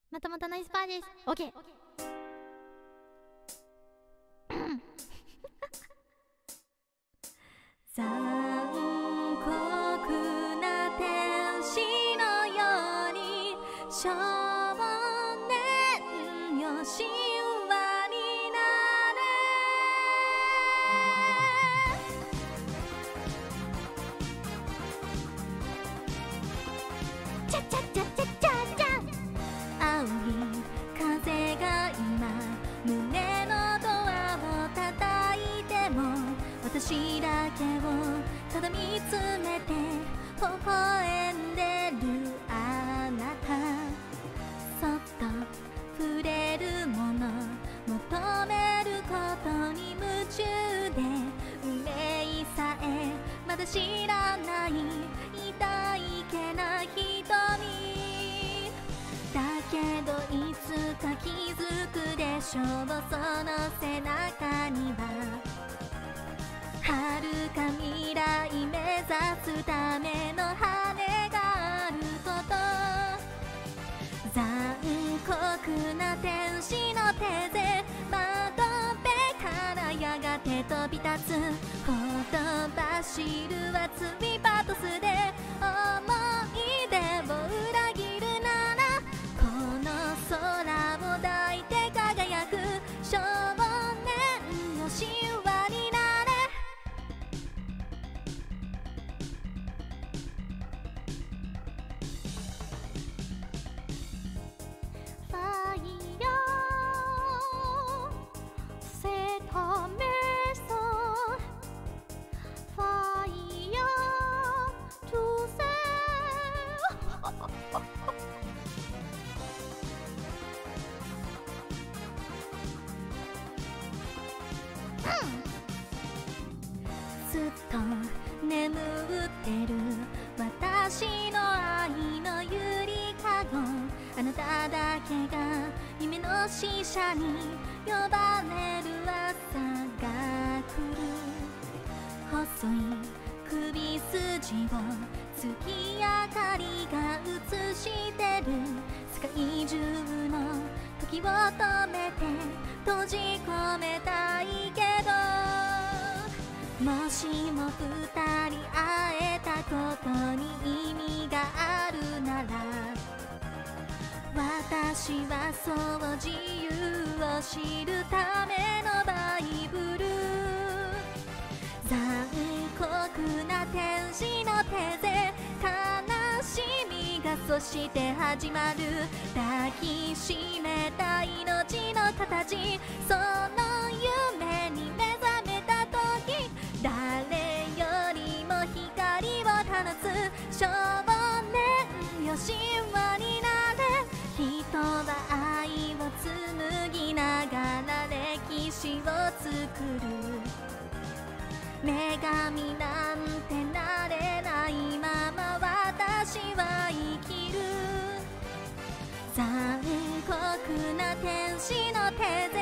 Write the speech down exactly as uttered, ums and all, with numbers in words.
またまたナイスパーです。オッケー。残酷な天使のように少年よ神話になれ。チャチャチャチャチャチャ。青い風が今胸のドアを叩いても、私だけをただ見つめて微笑んでるあなた。そっと触れるもの求めることに夢中で、運命さえまだ知らない痛いけな瞳だけど、いつか気づくでしょう。その背中には遥か未来目指すための羽があること。残酷な天使の手で窓辺からやがて飛び立つほとばしる熱いパトスで、思い出を裏切るならこの空を抱いて輝く少年よ神話になれ。ファイヤーセタメソファイヤートゥセずっと眠ってる私の愛のゆりかご、あなただけが夢の使者に呼ばれる朝が来る。細い首筋を月明かりが映してる。世界中の時を止めて閉じ込めたいけど、もしも二人会えたことに意味があるなら、私はそう自由を知るためのバイブル。残酷な天使の手で悲しみがそして始まる。抱きしめた命の形、その夢に目覚めた時、誰よりも光を放つ少年よ神話になれ。人は愛を紡ぎながら歴史を作る。女神なんてなれないまま私は生きる。残酷な天使の手で